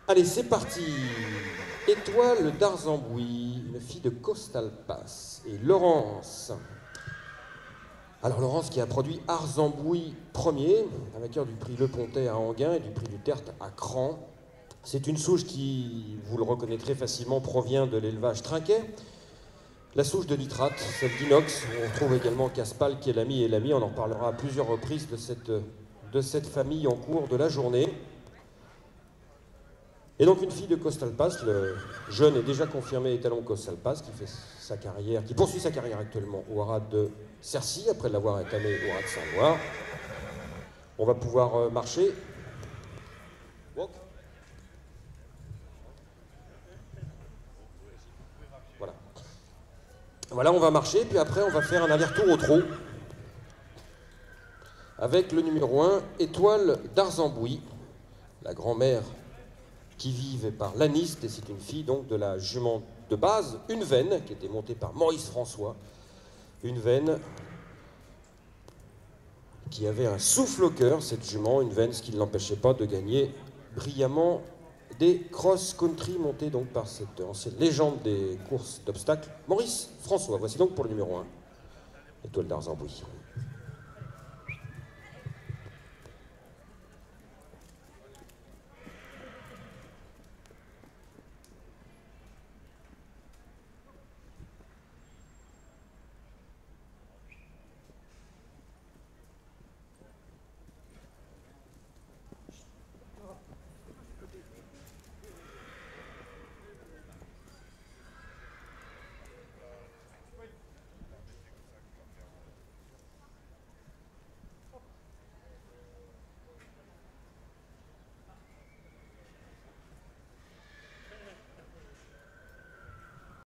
Allez, c'est parti. Étoile d'Arzembouy, une fille de Costal Pass. Et Laurence. Alors Laurence qui a produit Arzembouy premier, vainqueur du prix Le Pontet à Enghien et du prix du Tertre à Cran. C'est une souche qui, vous le reconnaîtrez facilement, provient de l'élevage trinquet. La souche de nitrate, celle d'inox, on trouve également Caspal qui est l'ami et l'ami. On en parlera à plusieurs reprises de cette famille en cours de la journée. Et donc une fille de Costal Pass, le jeune est déjà confirmé étalon Costal Pass, qui fait sa carrière, qui poursuit sa carrière actuellement au haras de Cercy, après l'avoir étalé au haras de Saint-Loire. On va pouvoir marcher. Walk. Voilà. Voilà, on va marcher, puis après on va faire un aller-retour au trot avec le numéro 1, Étoile d'Arzembouy, la grand-mère qui vive par l'aniste, et c'est une fille donc de la jument de base, Une Veine, qui était montée par Maurice François. Une Veine qui avait un souffle au cœur, cette jument, Une Veine, ce qui ne l'empêchait pas de gagner brillamment des cross-country montés donc par cette ancienne légende des courses d'obstacles, Maurice François. Voici donc pour le numéro 1, Étoile d'Arzembouy.